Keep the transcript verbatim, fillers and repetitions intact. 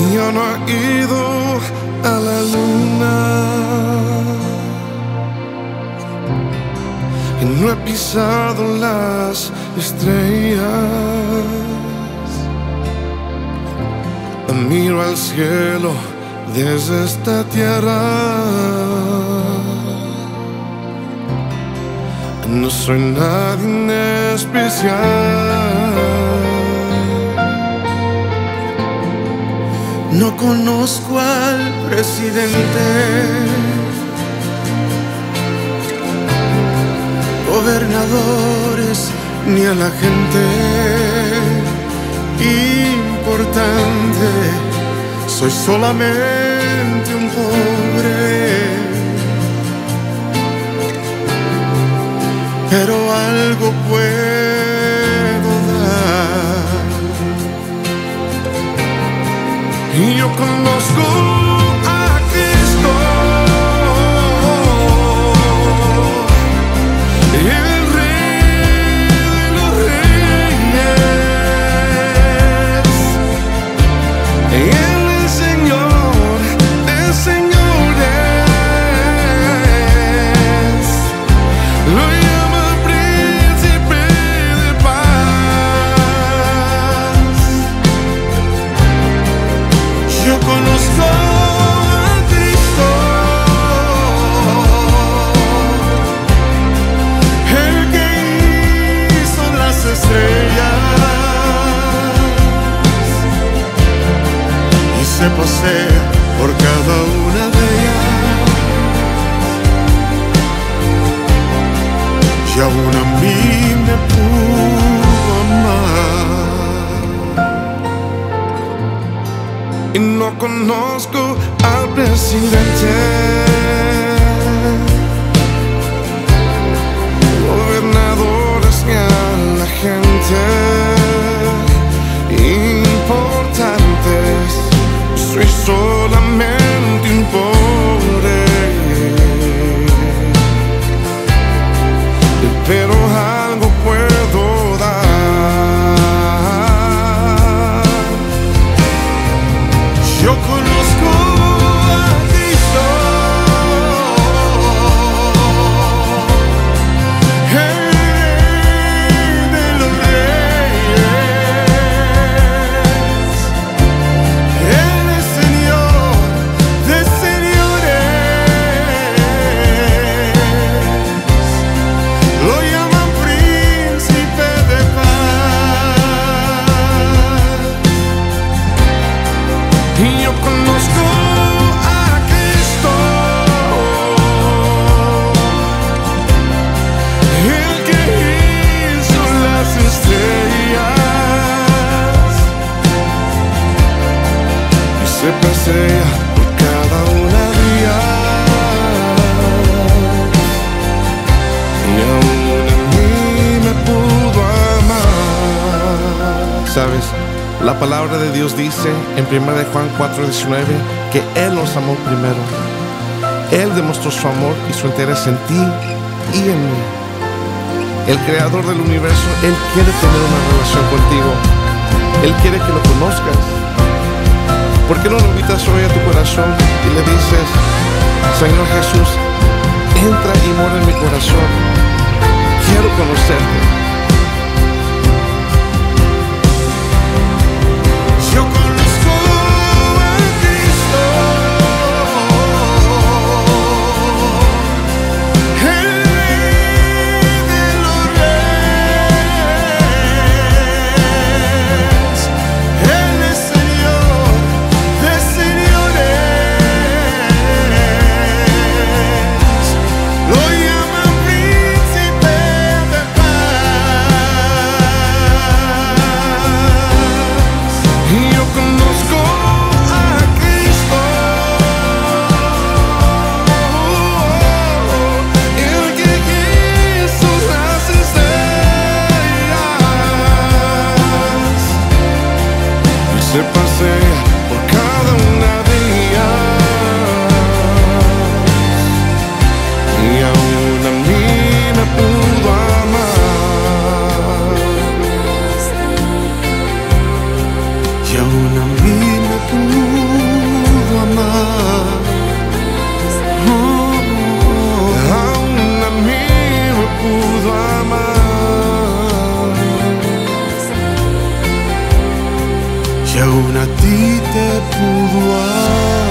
Yo no he ido a la luna y no he pisado las estrellas. Miro al cielo desde esta tierra. No soy nadie especial. No conozco al presidente, gobernadores, ni a la gente importante. Soy solamente un pobre, pero algo puedo dar. Y yo conozco a Cristo, el Rey de los Reyes, el Señor de señores. Lo llama Príncipe de Paz. Yo conozco a Cristo, el que hizo las estrellas y se pasea por cada una de ellas, y aún a mí me pudo amar. Y no conozco al presidente, gobernadores ni a la gente importantes. Soy solamente un pobre, pero algo puedo dar. Yo conozco a Cristo, el Rey de los Reyes, el Señor de señores. Lo llaman Príncipe de Paz. Y yo conozco a Cristo, el que hizo las estrellas y se pasea por cada una de ellas, y aún a mí me pudo amar. ¿Sabes? La palabra de Dios dice en primera de Juan cuatro diecinueve que Él nos amó primero. Él demostró su amor y su interés en ti y en mí. El creador del universo, Él quiere tener una relación contigo. Él quiere que lo conozcas. ¿Por qué no lo invitas hoy a tu corazón y le dices: Señor Jesús, entra y mora en mi corazón? Quiero conocerte. Yo conozco a Cristo, el Rey de los Reyes, el Señor de señores. Lo llaman Príncipe de Paz. aún a ti te pudo amar.